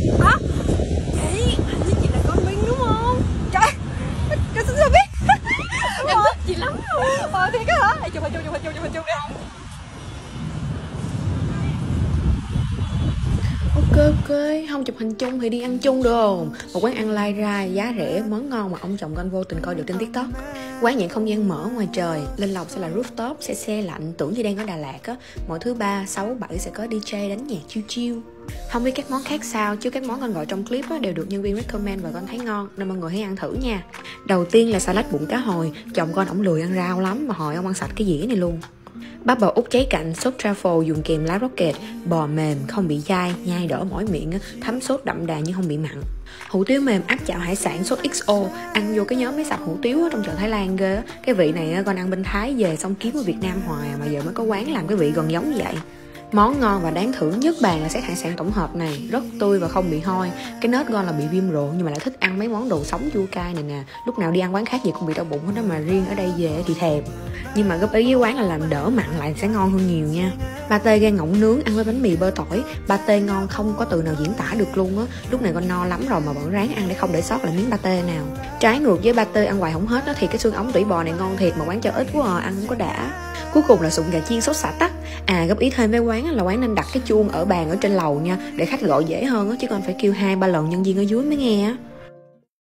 Hả? Chị, hình như chị là con Minh đúng không? Trời, trời sao biết? Em thích chị lắm luôn. Thiệt á hả? Ê, chụp đi không? Ok, không chụp hình chung thì đi ăn chung được không? Một quán ăn lai rai, giá rẻ, món ngon mà ông chồng của anh vô tình coi được trên TikTok. Quán nhận không gian mở ngoài trời, lên lầu sẽ là rooftop, sẽ xe lạnh, tưởng như đang ở Đà Lạt á. Mỗi thứ 3, 6, 7 sẽ có DJ đánh nhạc chill chill. Không biết các món khác sao, chứ các món con gọi trong clip á, đều được nhân viên recommend và con thấy ngon, nên mọi người hãy ăn thử nha. Đầu tiên là salad bụng cá hồi, chồng con ổng lười ăn rau lắm mà hồi ông ăn sạch cái dĩa này luôn. Bắp bò Úc cháy cạnh, sốt truffle dùng kèm lá rocket, bò mềm, không bị dai, nhai đỡ mỏi miệng, thấm sốt đậm đà nhưng không bị mặn. Hủ tiếu mềm áp chảo hải sản sốt XO, ăn vô cái nhóm mấy sạp hủ tiếu trong chợ Thái Lan ghê. Cái vị này con ăn bên Thái về xong kiếm ở Việt Nam hoài mà giờ mới có quán làm cái vị gần giống như vậy. Món ngon và đáng thưởng nhất bàn là set hải sản tổng hợp này, rất tươi và không bị hôi. Cái nết ngon là bị viêm ruột nhưng mà lại thích ăn mấy món đồ sống chua cay này nè. Lúc nào đi ăn quán khác gì cũng bị đau bụng hết đó, mà riêng ở đây về thì thèm. Nhưng mà góp ý với quán là làm đỡ mặn lại sẽ ngon hơn nhiều nha. Pate gan ngỗng nướng ăn với bánh mì bơ tỏi, pate ngon không có từ nào diễn tả được luôn á. Lúc này con no lắm rồi mà vẫn ráng ăn để không để sót lại miếng pate nào. Trái ngược với pate ăn hoài không hết á, thì cái xương ống tủy bò này ngon thiệt mà quán cho ít quá à, ăn không có đã. Cuối cùng là sụn gà chiên sốt xả tắc. Góp ý thêm với quán là quán nên đặt cái chuông ở bàn ở trên lầu nha, để khách gọi dễ hơn á, chứ còn phải kêu 2-3 lần nhân viên ở dưới mới nghe á.